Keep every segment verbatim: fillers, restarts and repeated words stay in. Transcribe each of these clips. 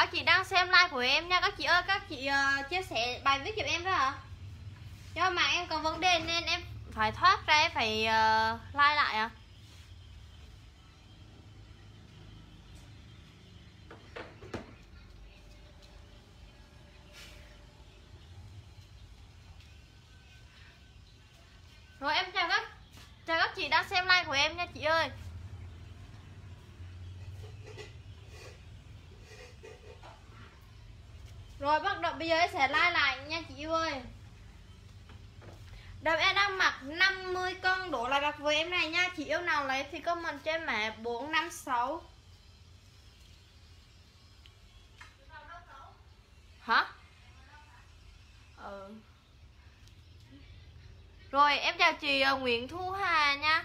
các chị đang xem like của em nha. Các chị ơi, các chị uh, chia sẻ bài viết giúp em đó hả? Do mà em có vấn đề nên em phải thoát ra, em phải uh, like lại à. Rồi em chào các chào các chị đang xem like của em nha chị ơi. Rồi bắt đầu bây giờ em sẽ like lại nha chị yêu ơi. Đầm em đang mặc năm mươi cân đổ lại mặc với em này nha. Chị yêu nào lấy thì comment cho em mã bốn năm sáu. Hả? Ừ. Rồi em chào chị Nguyễn Thu Hà nha.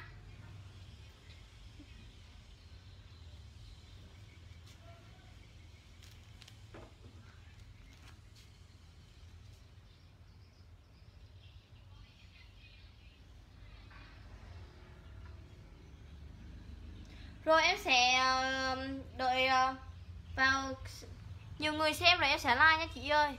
Rồi em sẽ đợi vào nhiều người xem rồi em sẽ like nha chị ơi.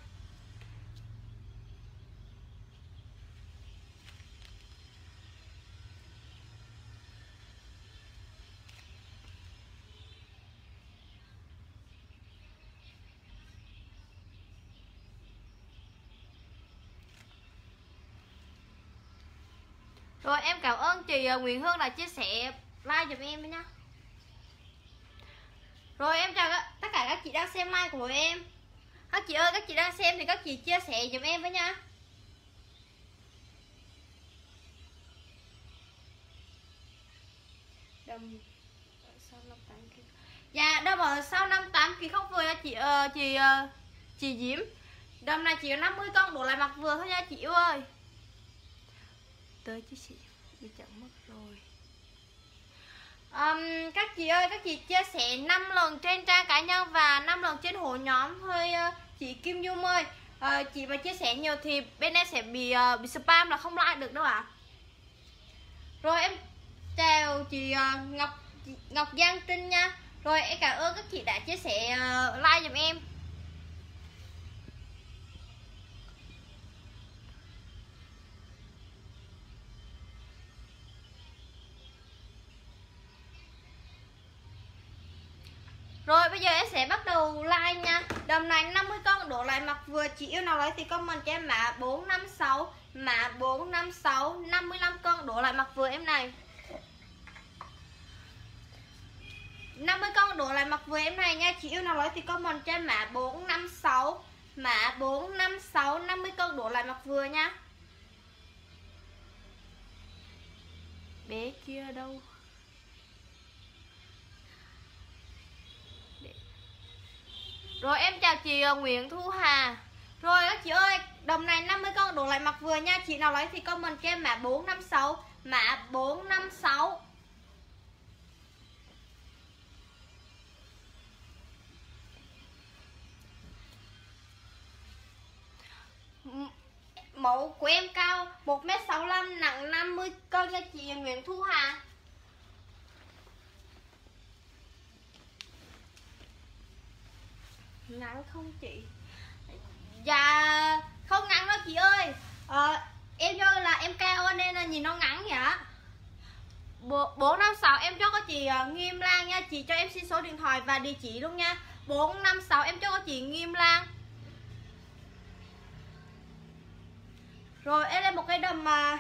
Rồi em cảm ơn chị Nguyễn Hương đã chia sẻ like giùm em nhé. Rồi em chào các, tất cả các chị đang xem like của em. Các chị ơi, các chị đang xem thì các chị chia sẻ giùm em với nha. Đầm sau năm tám ki lô gam. Dạ, đầm ở sau năm tám ki lô gam không vừa nha chị uh, chị uh, chị Diễm. Đầm này chỉ có năm mươi cân đổ lại mặc vừa thôi nha chị yêu ơi. Tới chứ chị bị chậm mất rồi. Um, các chị ơi, các chị chia sẻ năm lần trên trang cá nhân và năm lần trên hội nhóm thôi uh, chị Kim Dung ơi. Uh, chị mà chia sẻ nhiều thì bên em sẽ bị uh, bị spam là không like được đâu ạ. À. Rồi em chào chị uh, Ngọc chị Ngọc Giang Trinh nha. Rồi em cảm ơn các chị đã chia sẻ uh, like giùm em. Rồi bây giờ em sẽ bắt đầu like nha. Đầm này năm mươi cân đổ lại mặc vừa, chị yêu nào lấy thì comment cho em mã bốn năm sáu, mã bốn năm sáu, năm mươi lăm cân đổ lại mặc vừa em này. năm mươi cân đổ lại mặc vừa em này nha. Chị yêu nào lấy thì comment cho em mã bốn năm sáu, mã bốn năm sáu, năm mươi cân đổ lại mặc vừa nha. Bé kia đâu? Rồi em chào chị Nguyễn Thu Hà. Rồi các chị ơi, đầm này năm mươi cân đổ lại mặc vừa nha. Chị nào lấy thì comment cho em mã bốn năm sáu, mã bốn năm sáu. Mẫu của em cao một mét sáu mươi lăm, nặng năm mươi cân nha chị Nguyễn Thu Hà. Ngắn không chị? Dạ không ngắn đâu chị ơi. ờ, Em cho là em cao nên là nhìn nó ngắn vậy. Bốn năm sáu em cho có chị Nghiêm Lan nha. Chị cho em xin số điện thoại và địa chỉ luôn nha. Bốn năm sáu em cho có chị Nghiêm Lan. Rồi em lên một cái đầm mà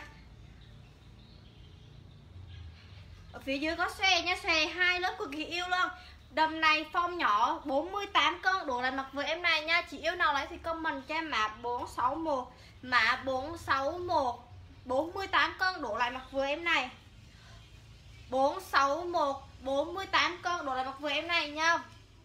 ở phía dưới có xòe nha, xòe hai lớp cực kỳ yêu luôn. Đầm này form nhỏ bốn mươi tám cân đổ lại mặc với em này nha. Chị yêu nào lấy thì comment cho em mã bốn sáu một, mã bốn sáu một, bốn mươi tám cân đổ lại mặc với em này. bốn sáu một, bốn mươi tám cân đổ lại mặc với em này nha.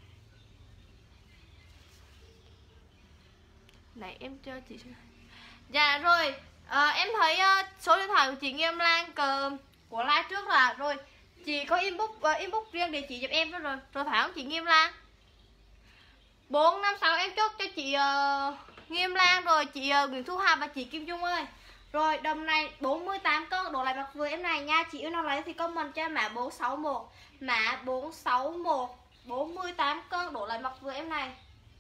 Này em cho chị. Dạ rồi, à, em thấy uh, số điện thoại của chị Nghiêm Lan cờ của like trước là rồi. Chị có inbox uh, inbox riêng địa chỉ giúp em đó rồi. Rồi phải không chị Nghiêm Lan? bốn năm sáu em chốt cho chị uh, Nghiêm Lan rồi chị uh, Nguyễn Thu Hà và chị Kim Dung ơi. Rồi đầm này bốn mươi tám cân đổ lại mặc vừa em này nha. Chị yêu nào lấy thì comment cho em mã bốn sáu một, mã bốn sáu một, bốn mươi tám cân đổ lại mặc vừa em này.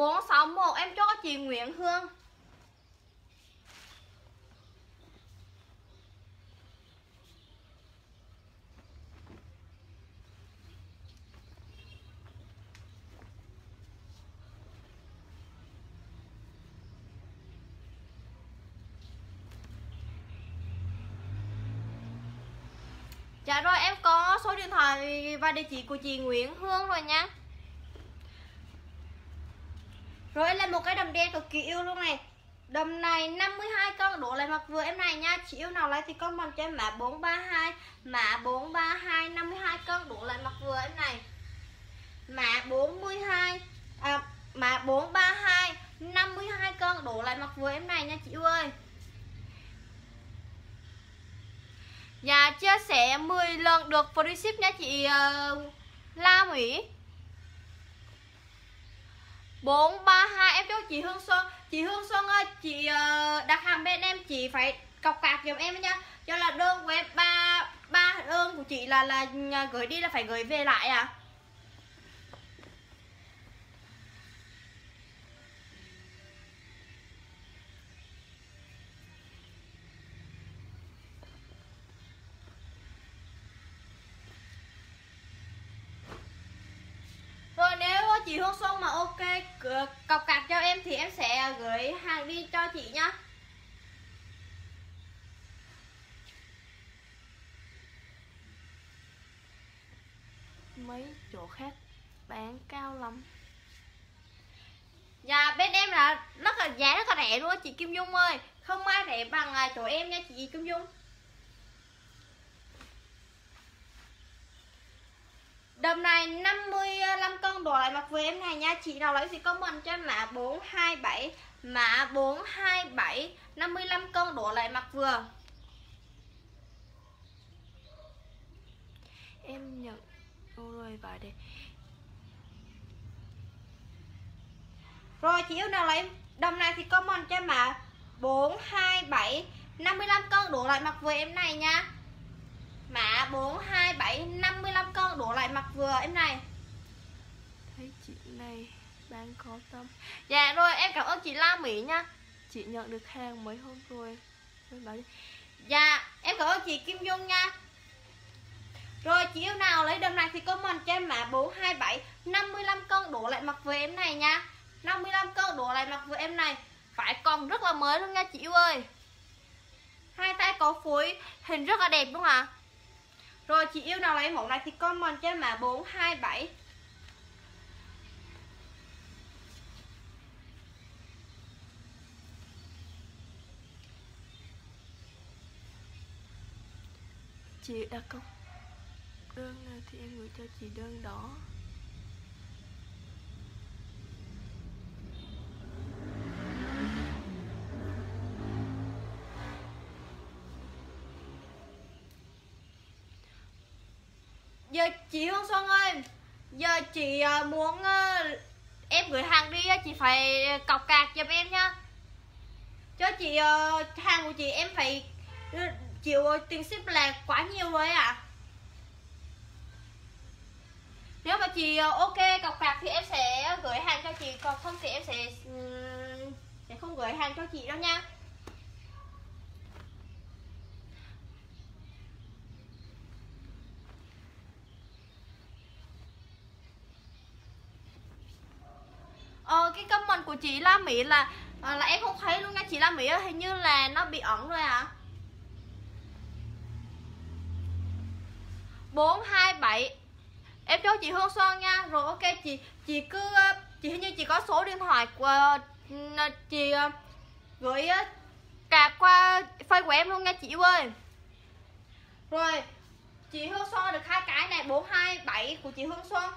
bốn sáu một em cho chị Nguyễn Hương. Dạ rồi, em có số điện thoại và địa chỉ của chị Nguyễn Hương rồi nha. Rồi là một cái đầm đen cực kỳ yêu luôn này. Đầm này năm mươi hai cân, độ lại mặc vừa em này nha. Chị yêu nào lấy thì comment cho em mã bốn ba hai, mã bốn ba hai năm mươi hai cân, độ lại mặc vừa em này. Mã bốn mươi hai à, mã bốn ba hai năm mươi hai cân, độ lại mặc vừa em này nha chị yêu ơi. Dạ chia sẻ mười lần được free ship nha chị uh, La Mỹ. Bốn ba hai em cho chị Hương Xuân. Chị Hương Xuân ơi, chị uh, đặt hàng bên em chị phải cọc cạc giùm em nha. Cho là đơn của em ba ba đơn của chị là là gửi đi là phải gửi về lại à. Rồi nếu chị Hương Xuân mà ok cọc cạc cho em thì em sẽ gửi hàng đi cho chị nhá. Mấy chỗ khác bán cao lắm. Dạ bên em là rất là giá rất là rẻ luôn chị Kim Dung ơi. Không ai rẻ bằng chỗ em nha chị Kim Dung. Đầm này năm mươi lăm cân, đổ lại mặc với em này nha. Chị nào lấy thì comment cho em mã bốn hai bảy, mã bốn hai bảy năm mươi lăm cân, đổ lại mặc vừa. Em nhận rồi vào đây. Rồi chị yêu nào lấy đầm này thì comment cho em mã bốn hai bảy năm mươi lăm cân, đổ lại mặc vừa em này nha. Mã bốn hai bảy năm mươi lăm cân, đổ lại mặc vừa em này. Thấy chị này bán có tâm. Dạ rồi em cảm ơn chị La Mỹ nha. Chị nhận được hàng mấy hôm rồi. Dạ em cảm ơn chị Kim Dung nha. Rồi chị yêu nào lấy đầm này thì comment cho em mã bốn hai bảy năm mươi lăm cân, đổ lại mặc vừa em này nha. năm mươi lăm cân, đổ lại mặc vừa em này. Phải còn rất là mới luôn nha chị yêu ơi. Hai tay có phối hình rất là đẹp đúng không ạ? Rồi chị yêu nào lấy mẫu này thì comment cho em mã bốn hai bảy. Chị đặt công đơn nào thì em gửi cho chị đơn đó. Giờ chị Hương Xuân ơi, giờ chị muốn em gửi hàng đi chị phải cọc cạc giùm em nha. Cho chị hàng của chị em phải chịu tiền ship là quá nhiều rồi ạ. À. Nếu mà chị ok cọc cạc thì em sẽ gửi hàng cho chị, còn không thì em sẽ sẽ không gửi hàng cho chị đâu nha. Ờ cái comment của chị La Mỹ là là em không thấy luôn nha chị La Mỹ ơi, hình như là nó bị ẩn rồi à. bốn hai bảy em cho chị Hương Xuân nha. Rồi ok chị chị cứ chị hình như chị có số điện thoại của chị gửi cả qua Facebook của em luôn nha chị ơi. Rồi chị Hương Xuân được hai cái này bốn hai bảy của chị Hương Xuân.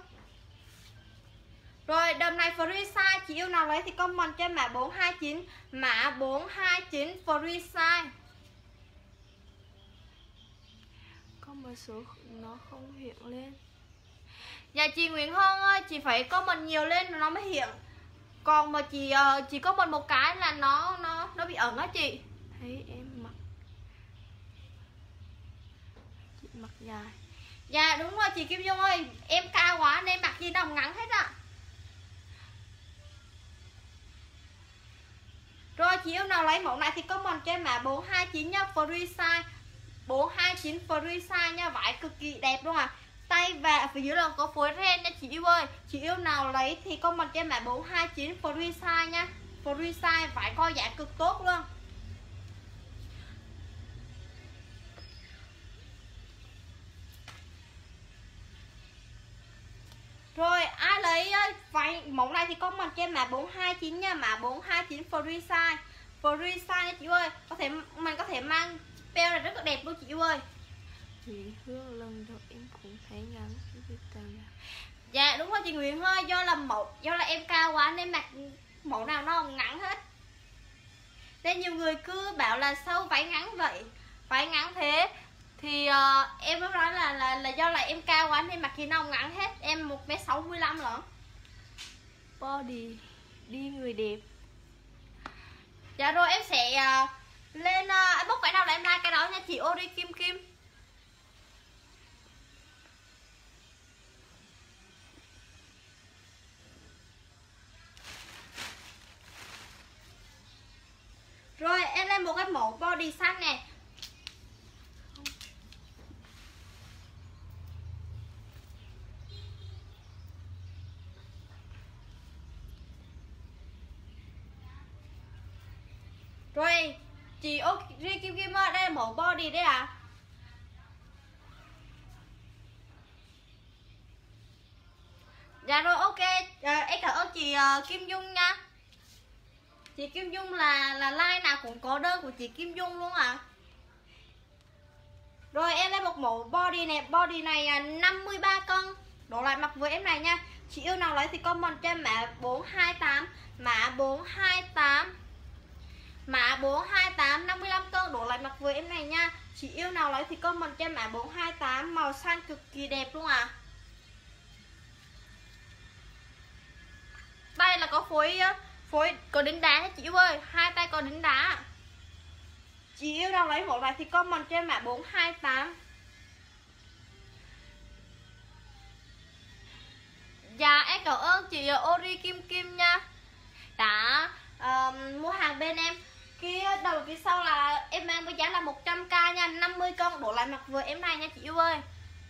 Rồi đầm này free size, chị yêu nào lấy thì comment cho em mã bốn hai chín, mã bốn hai chín free size. Có một số nó không hiện lên. Dạ chị Nguyễn Hương ơi, chị phải comment nhiều lên nó mới hiện. Còn mà chị chỉ có một một cái là nó nó nó bị ẩn á chị. Thấy em mặc chị mặc dài. Dạ đúng rồi chị Kim Dung ơi, em cao quá nên mặc gì đồng ngắn hết ạ. À. chị yêu nào lấy mẫu này thì comment cho em mã bốn hai chín nha, free size bốn hai chín free size nha, vải cực kỳ đẹp luôn à. Tay và phía dưới là có phối ren nha chị yêu ơi. Chị yêu nào lấy thì comment cho em mã bốn hai chín free size nha. Free size vải co giãn cực tốt luôn. Rồi ai lấy váy mẫu này thì comment cho em mã bốn hai chín nha, mã bốn hai chín free size. Free size nha chị ơi. Có thể mình có thể mang beo này rất là đẹp luôn chị ơi. Nguyễn Hương lần đầu em cũng thấy ngắn. Dạ đúng rồi chị Nguyễn ơi, do là mẫu do là em cao quá nên mặc mẫu nào nó ngắn hết. Nên nhiều người cứ bảo là sao váy ngắn vậy, váy ngắn thế thì uh, em mới nói là, là là do là em cao quá nên mặc gì nó ngắn hết. Em một mét sáu mươi lăm lận. Body đi người đẹp. Dạ rồi em sẽ uh, lên uh, em bốc cái nào là em like cái đó nha chị Ori Kim Kim. Rồi em lên một cái mẫu body xanh nè. Rồi chị ô Ri Kim Kim ơi, đây là mẫu body đấy à. Dạ rồi ok, à, em cảm ơn chị uh, Kim Dung nha. Chị Kim Dung là là like nào cũng có đơn của chị Kim Dung luôn à. Rồi em lên một mẫu body này, body này năm mươi ba cân, đổ lại mặc với em này nha. Chị yêu nào lấy thì comment cho em mã bốn hai tám, mã bốn hai tám, mã bốn hai tám năm mươi lăm cân, đổ lại mặc với em này nha. Chị yêu nào lấy thì comment cho em mã bốn hai tám, màu xanh cực kỳ đẹp luôn à. Đây là có phối phối có đính đá nha chị yêu ơi, hai tay có đính đá. Chị yêu nào lấy mẫu này thì comment cho em mã bốn hai tám. Dạ em cảm ơn chị Ori Kim Kim nha, đã uh, mua hàng bên em. Kia đầu phía sau là em mang với giá là một trăm k nha, năm mươi cân, đổ lại mặc vừa em này nha chị yêu ơi.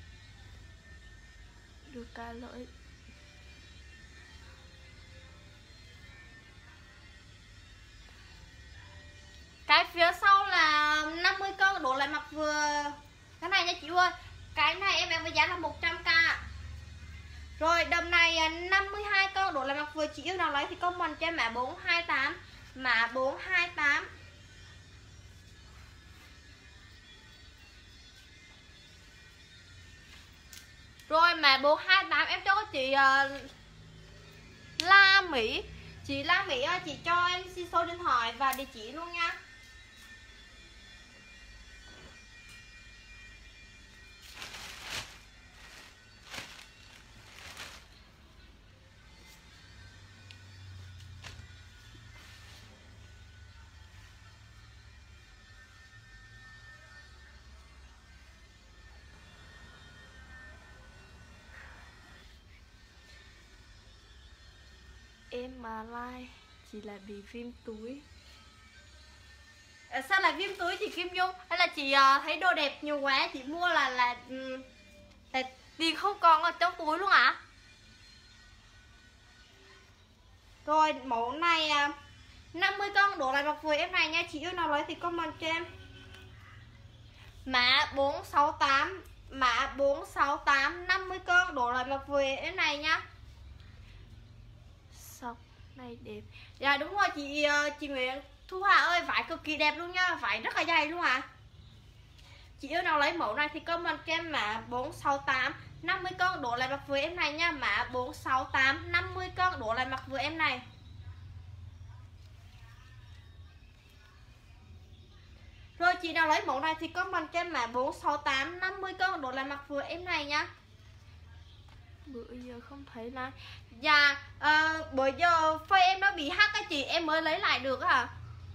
Được ca lỗi. Cái phía sau là năm mươi cân, đổ lại mặc vừa cái này nha chị ơi. Cái này em mang với giá là một trăm k. Rồi đầm này năm mươi hai cân, đổ lại mặc vừa. Chị yêu nào lấy thì comment cho em mã bốn hai tám, mã bốn hai tám. Rồi mã bốn hai tám em cho chị uh, La Mỹ. Chị La Mỹ ơi, chị cho em xin số điện thoại và địa chỉ luôn nha. Em mà like chỉ là bị viêm túi. À, sao lại viêm túi chị Kim Dung? Hay là chị uh, thấy đồ đẹp nhiều quá, chị mua là là, um, là tiền không còn ở trong túi luôn ạ? À? Rồi mẫu này uh, năm mươi cân, đổ lại mặc vừa em này nha. Chị yêu nào lấy thì comment cho em mã bốn sáu tám, mã bốn sáu tám năm mươi cân, đổ lại mặc vừa em này nha. Sọc này đẹp. Dạ đúng rồi chị chị Nguyễn Thu Hà ơi, vải cực kỳ đẹp luôn nha, vải rất là dày luôn à. Chị yêu nào lấy mẫu này thì comment cho em mã bốn sáu tám năm mươi cân, đổ lại mặc vừa em này nha, mã bốn sáu tám năm mươi cân, đổ lại mặc vừa em này. Rồi chị nào lấy mẫu này thì comment cho em mã bốn sáu tám năm mươi cân, đổ lại mặc vừa em này nha. Bữa giờ không thấy like. Dạ uh, bữa giờ phơi em nó bị hack á chị, em mới lấy lại được à.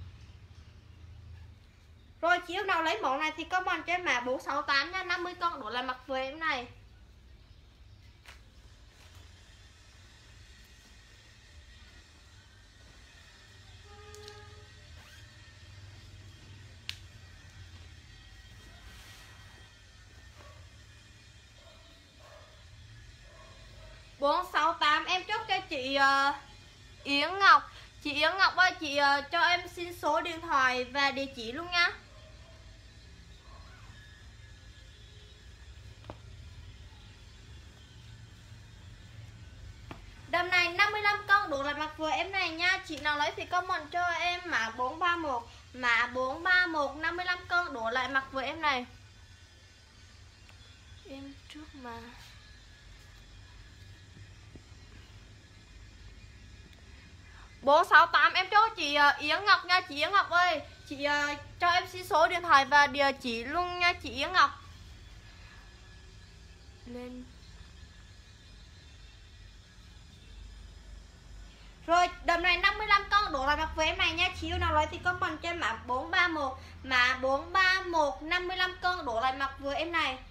Rồi chị yêu nào lấy mẫu này thì comment cho em mã bốn sáu tám nha, năm mươi cân, đổ lại mặc vừa em này. chị uh, Yến Ngọc. Chị Yến Ngọc ơi, chị uh, cho em xin số điện thoại và địa chỉ luôn nha. Đầm này năm mươi lăm cân đủ lại mặc vừa em này nha. Chị nào lấy thì comment cho em mã bốn ba mốt. Mã bốn ba mốt năm mươi lăm cân đủ lại mặc vừa em này. Em trước mà bốn sáu tám em cho chị Yến Ngọc nha. Chị Yến Ngọc ơi, chị uh, cho em xin số điện thoại và địa chỉ luôn nha chị Yến Ngọc. lên. Rồi đầm này năm mươi lăm cân đổ lại mặc với em này nha. Chị yêu nào lấy thì comment cho em mã bốn ba mốt. Mã bốn ba mốt năm mươi lăm cân đổ lại mặc với em này.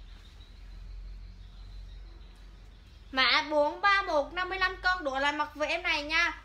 Mã bốn ba mốt năm mươi lăm cân đổ lại mặc với em này nha.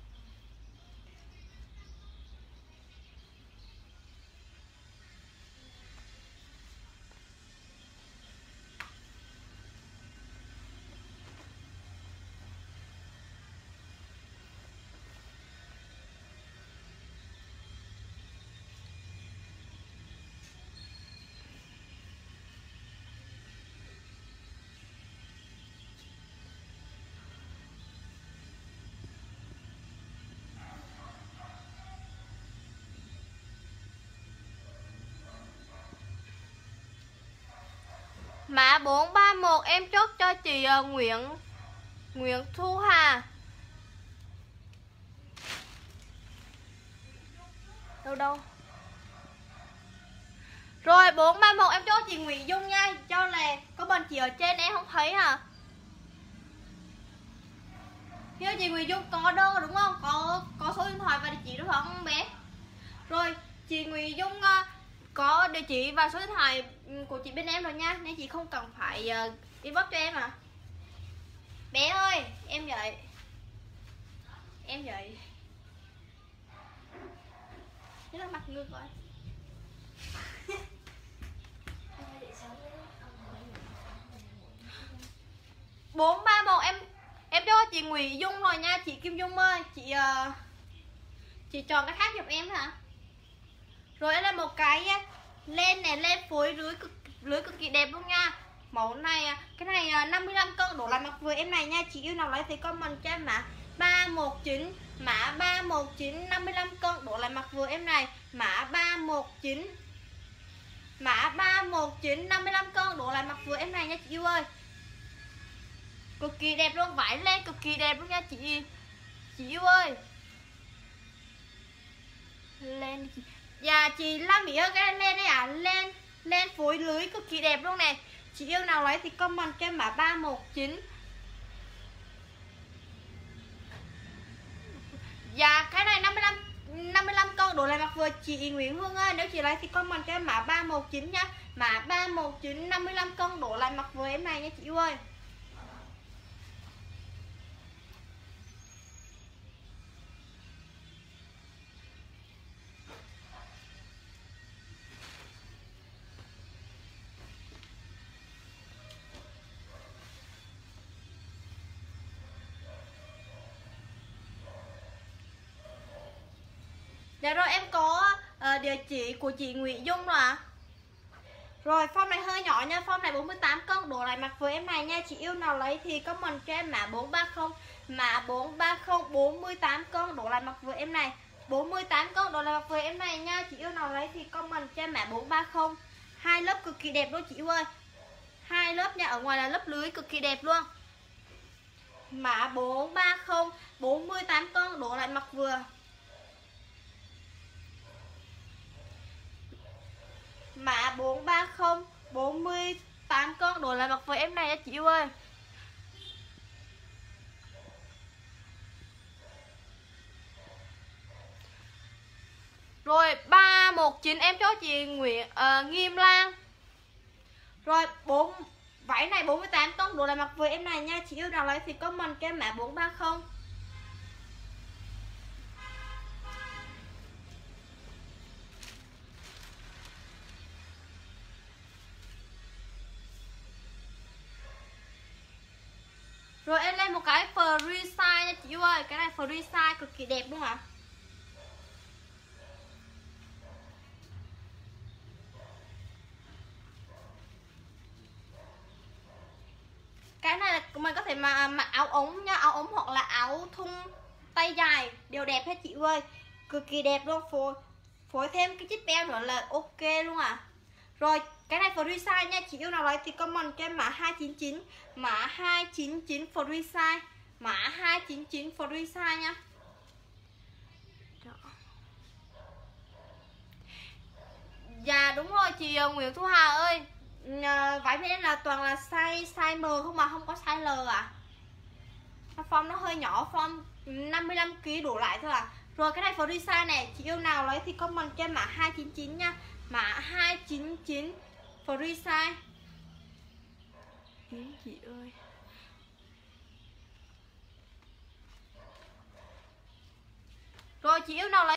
Mã bốn ba mốt em chốt cho chị uh, Nguyễn Nguyễn Thu Hà. Đâu đâu. Rồi bốn ba mốt em chốt chị Nguyễn Dung nha. Cho là có bên chị ở trên em không thấy à. Như chị Nguyễn Dung có đơn đúng không? Có có số điện thoại và địa chỉ đúng không bé? Rồi chị Nguyễn Dung uh, có địa chỉ và số điện thoại của chị bên em rồi nha, nên chị không cần phải uh, inbox cho em à. Bé ơi, em dậy. Em dậy. Thế là mặt ngược rồi. bốn ba mốt em em cho chị Nguyễn Dung rồi nha, chị Kim Dung ơi, chị uh, chị chọn cái khác giùm em hả? Rồi đây là một cái len này, len phối lưới cực lưới cực kỳ đẹp luôn nha. Mẫu này cái này năm mươi lăm cân đổ lại mặc vừa em này nha. Chị yêu nào lấy thì comment cho em mã ba một chín. Mã ba một chín năm mươi lăm cân đổ lại mặc vừa em này. Mã ba một chín. Mã ba một chín năm mươi lăm cân đổ lại mặc vừa em này nha chị yêu ơi. Cực kỳ đẹp luôn, vải len cực kỳ đẹp luôn nha chị. Chị yêu ơi. Len chị. Dạ chị Lam Mỹ ơi, cái len đây à, len len phối lưới cực kỳ đẹp luôn nè. Chị yêu nào lấy thì comment cho em mã ba một chín. Dạ cái này năm mươi lăm năm mươi lăm cân đổ lại mặc vừa chị Nguyễn Hương ơi, nếu chị lấy thì comment cho em mã ba một chín nha. Mã ba một chín năm mươi lăm cân đổ lại mặc vừa em này nha chị yêu ơi. Dạ rồi em có uh, địa chỉ của chị Nguyễn Dung rồi ạ. Rồi form này hơi nhỏ nha, form này bốn mươi tám cân đổ lại mặc với em này nha. Chị yêu nào lấy thì comment cho em mã bốn ba không. Mã bốn ba không bốn mươi tám cân đổ lại mặc với em này. bốn mươi tám cân đổ lại mặc với em này nha. Chị yêu nào lấy thì comment cho em mã bốn ba không. Hai lớp cực kỳ đẹp luôn chị yêu ơi. Hai lớp nha, ở ngoài là lớp lưới cực kỳ đẹp luôn. Mã bốn ba không bốn mươi tám cân đổ lại mặc vừa. Mã bốn ba không bốn mươi tám cân đổ lại mặc với em này nha chị yêu ơi. Rồi ba một chín em cho chị Nguyễn uh, Nghiêm Lan. Rồi bốn váy này bốn mươi tám cân đổ lại mặc với em này nha. Chị yêu nào lấy thì comment cho em mã bốn ba không. Rồi em lên một cái free size nha chị yêu ơi. Cái này free size cực kỳ đẹp luôn ạ. À. Cái này là mình có thể mà mặc áo ống nha, áo ống hoặc là áo thun tay dài đều đẹp hết chị ơi. Cực kỳ đẹp luôn, phối phối thêm cái chiếc beo nữa là ok luôn à. Rồi cái này free size nha, chị yêu nào lấy thì comment cho em mã hai chín chín, mã hai chín chín free size, mã hai chín chín free size nha. Dạ đúng rồi chị Nguyễn Thu Hà ơi. Váy bên em là toàn là size size M không mà không có size L à. Form nó hơi nhỏ, form năm mươi lăm ki lô gam đổ lại thôi à. Rồi cái này free size này, chị yêu nào lấy thì comment cho em mã hai chín chín nha. Mã hai chín chín free size. Yến chị ơi. Rồi chị yêu nào lấy